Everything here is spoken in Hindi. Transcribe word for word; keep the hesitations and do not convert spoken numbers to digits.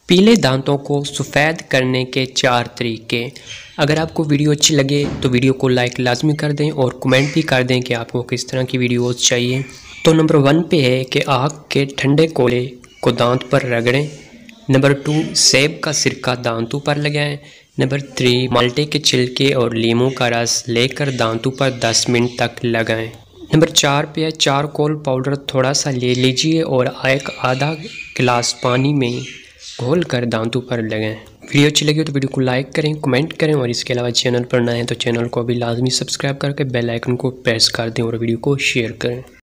पीले दांतों को सफ़ेद करने के चार तरीके। अगर आपको वीडियो अच्छी लगे तो वीडियो को लाइक लाजमी कर दें और कमेंट भी कर दें कि आपको किस तरह की वीडियोस चाहिए। तो नंबर वन पे है कि आग के ठंडे कोयले को दांत पर रगड़ें। नंबर टू, सेब का सिरका दांतों पर लगाएं। नंबर थ्री, माल्टे के छिलके और लीमू का रस लेकर दांतों पर दस मिनट तक लगाएं। नंबर चार पे है चारकोल पाउडर थोड़ा सा ले लीजिए और एक आधा गिलास पानी में घोल कर दांतों पर लगाएं। वीडियो अच्छी लगी हो तो वीडियो को लाइक करें, कमेंट करें और इसके अलावा चैनल पर नए हैं तो चैनल को भी लाजमी सब्सक्राइब करके बेल आइकन को प्रेस कर दें और वीडियो को शेयर करें।